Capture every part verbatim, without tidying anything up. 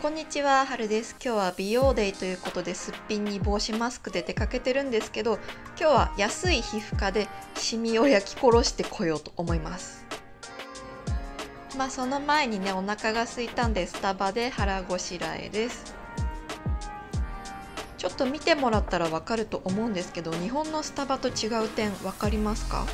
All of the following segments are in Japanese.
こんにちは、はるです。今日は美容デイということですっぴんに帽子マスクで出かけてるんですけど、今日は安い皮膚科でシミを焼き殺してこようと思います。まあその前にね、お腹が空いたんでスタバで腹ごしらえです。ちょっと見てもらったらわかると思うんですけど、日本のスタバと違う点わかりますか？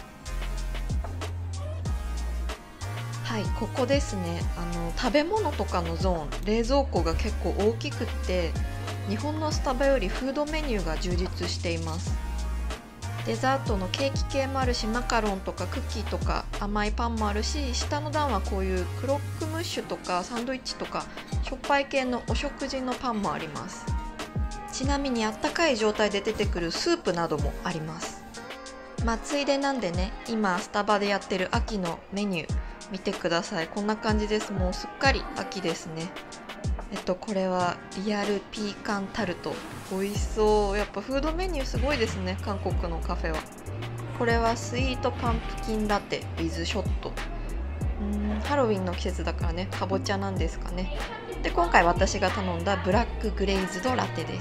はい、ここですね。あの食べ物とかのゾーン、冷蔵庫が結構大きくって、日本のスタバよりフードメニューが充実しています。デザートのケーキ系もあるし、マカロンとかクッキーとか甘いパンもあるし、下の段はこういうクロックムッシュとかサンドイッチとかしょっぱい系のお食事のパンもあります。ちなみにあったかい状態で出てくるスープなどもあります。まあついでなんでね、今スタバでやってる秋のメニュー見てください。こんな感じです。もうすっかり秋ですね。えっとこれはリアルピーカンタルト、美味しそう。やっぱフードメニューすごいですね、韓国のカフェは。これはスイートパンプキンラテ with ショット。うーんハロウィンの季節だからね、かぼちゃなんですかね。で今回私が頼んだブラックグレイズドラテです。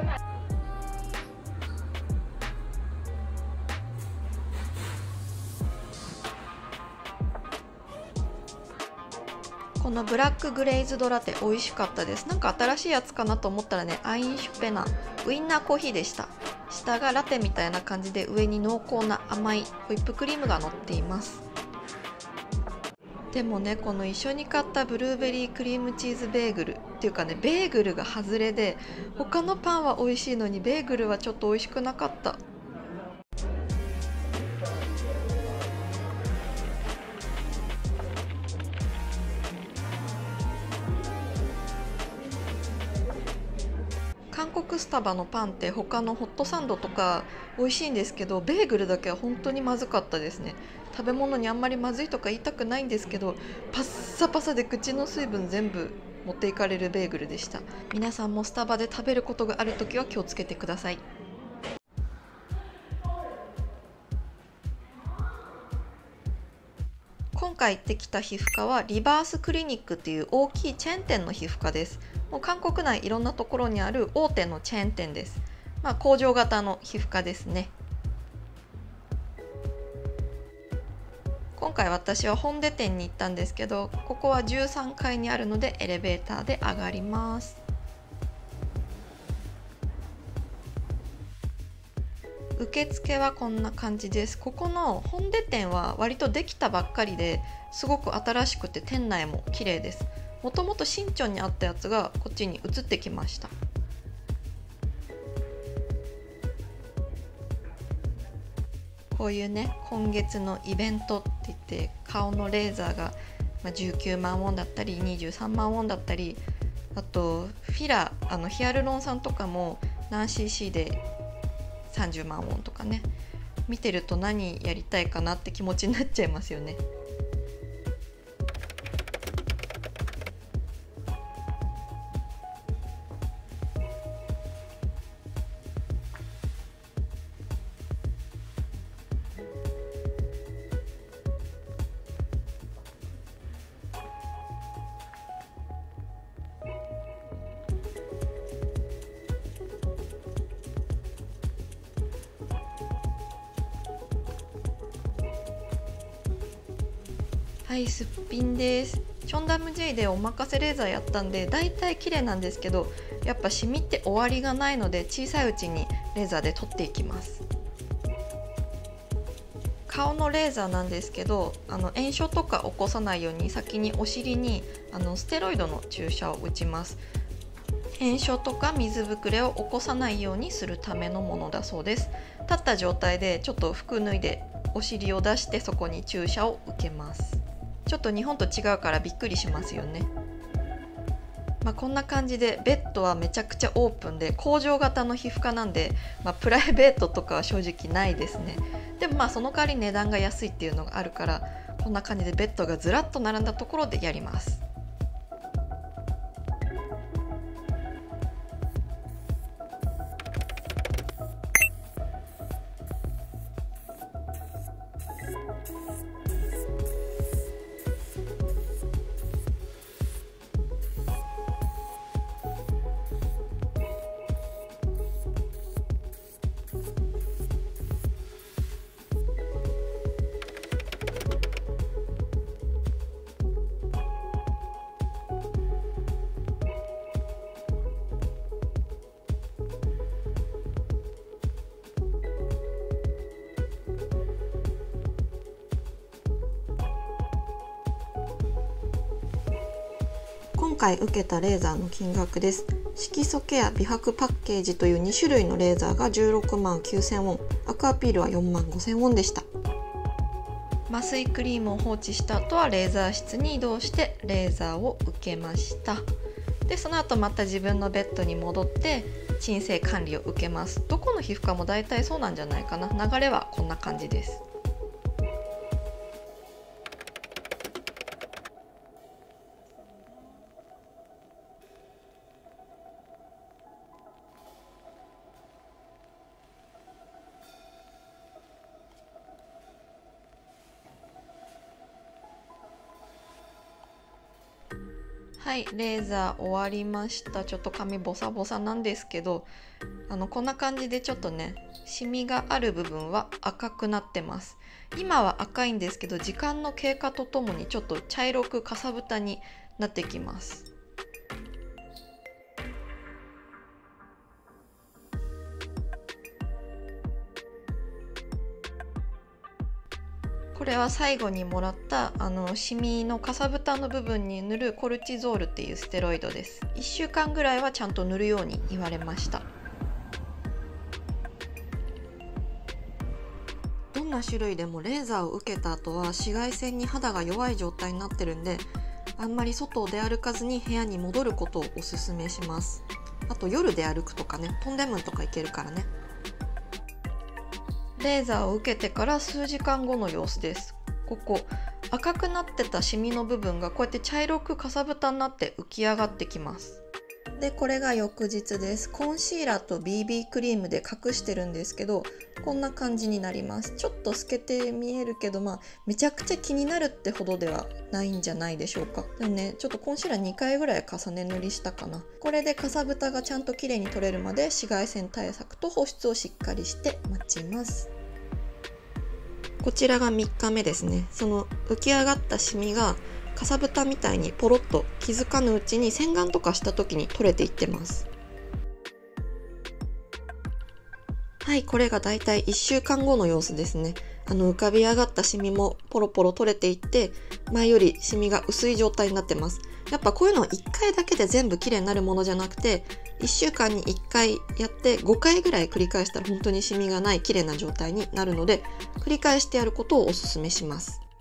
このブラックグレイズドラテ美味しかったです。なんか新しいやつかなと思ったらね、アインシュペナウインナーコーヒーでした。下がラテみたいな感じで、上に濃厚な甘いホイップクリームが乗っています。でもね、この一緒に買ったブルーベリークリームチーズベーグルっていうかね、ベーグルが外れで、他のパンは美味しいのにベーグルはちょっと美味しくなかった。韓国スタバのパンって他のホットサンドとか美味しいんですけど、ベーグルだけは本当にまずかったですね。食べ物にあんまりまずいとか言いたくないんですけど、パッサパサで口の水分全部持っていかれるベーグルでした。皆さんもスタバで食べることがあるときは気をつけてください。今回行ってきた皮膚科はリバースクリニックっていう大きいチェーン店の皮膚科です。もう韓国内いろんなところにある大手のチェーン店です。まあ工場型の皮膚科ですね。今回私は本出店に行ったんですけど、ここはじゅうさんがいにあるのでエレベーターで上がります。受付はこんな感じです。ここの本出店は割とできたばっかりですごく新しくて、店内も綺麗です。もともと新町にあったやつがこっちに移ってきました。こういうね、今月のイベントって言って顔のレーザーがじゅうきゅうまんウォンだったりにじゅうさんまんウォンだったり、あとフィラー、あのヒアルロン酸とかも何 シーシー でさんじゅうまんウォンとかね、見てると何やりたいかなって気持ちになっちゃいますよね。はい、すっぴんです。チョンダム J でおまかせレーザーやったんで、だいたい綺麗なんですけど、やっぱシミって終わりがないので、小さいうちにレーザーで取っていきます。顔のレーザーなんですけど、あの炎症とか起こさないように先にお尻にあのステロイドの注射を打ちます。炎症とか水ぶくれを起こさないようにするためのものだそうです。立った状態でちょっと服脱いでお尻を出して、そこに注射を受けます。ちょっと日本と違うからびっくりしますよね。まあ、こんな感じでベッドはめちゃくちゃオープンで、工場型の皮膚科なんで、まあ、プライベートとかは正直ないですね。でもまあその代わり値段が安いっていうのがあるから、こんな感じでベッドがずらっと並んだところでやります。 今回受けたレーザーの金額です。色素ケア美白パッケージというに種類のレーザーがじゅうろくまんきゅうせんウォン、アクアピールはよんまんごせんウォンでした。麻酔クリームを放置した後はレーザー室に移動してレーザーを受けました。でその後また自分のベッドに戻って鎮静管理を受けます。どこの皮膚科も大体そうなんじゃないかな。流れはこんな感じです。はい、レーザー終わりました。ちょっと髪ボサボサなんですけど、あのこんな感じでちょっとね、シミがある部分は赤くなってます。今は赤いんですけど、時間の経過とともにちょっと茶色くかさぶたになってきます。これは最後にもらったあのシミのかさぶたの部分に塗るコルチゾールっていうステロイドです。いっしゅうかんぐらいはちゃんと塗るように言われました。どんな種類でもレーザーを受けた後は紫外線に肌が弱い状態になってるんで、あんまり外を出歩かずに部屋に戻ることをおすすめします。あと夜出歩くとかね、トンデムンとか行けるからね。レーザーを受けてから数時間後の様子です。ここ赤くなってたシミの部分がこうやって茶色くかさぶたになって浮き上がってきます。でこれが翌日です。コンシーラーと ビービー クリームで隠してるんですけど、こんな感じになります。ちょっと透けて見えるけど、まあめちゃくちゃ気になるってほどではないんじゃないでしょうか。でもね、ちょっとコンシーラーにかいぐらい重ね塗りしたかな。これでかさぶたがちゃんと綺麗に取れるまで紫外線対策と保湿をしっかりして待ちます。こちらがみっかめですね。その浮き上がったシミがかさぶたみたいにポロッと気づかぬうちに洗顔とかした時に取れていってます。はい、これがだいたいいっしゅうかんごの様子ですね。あの浮かび上がったシミもポロポロ取れていって、前よりシミが薄い状態になってます。やっぱこういうのをいっかいだけで全部綺麗になるものじゃなくて、いっしゅうかんにいっかいやってごかいぐらい繰り返したら本当にシミがない綺麗な状態になるので、繰り返してやることをおすすめします。